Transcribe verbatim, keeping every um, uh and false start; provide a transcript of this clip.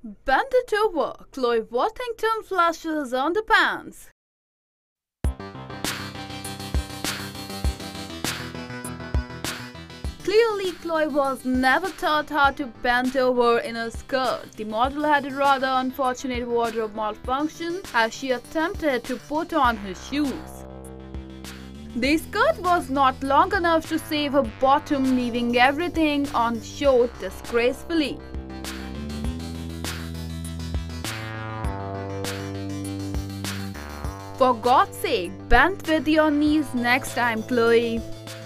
Bend it over. Chloe Worthington flushes Underpants. Clearly, Chloe was never taught how to bend over in a skirt. The model had a rather unfortunate wardrobe malfunction as she attempted to put on her shoes. The skirt was not long enough to save her bottom, leaving everything on show disgracefully. For God's sake, bend with your knees next time, Chloe.